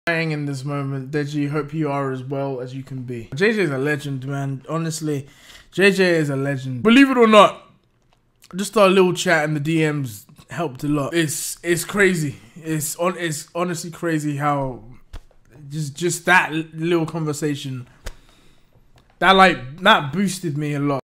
In this moment, Deji, hope you are as well as you can be. JJ is a legend, man. Honestly, JJ is a legend. Believe it or not, just our little chat in the DMs helped a lot. It's crazy. It's honestly crazy how just that little conversation that boosted me a lot.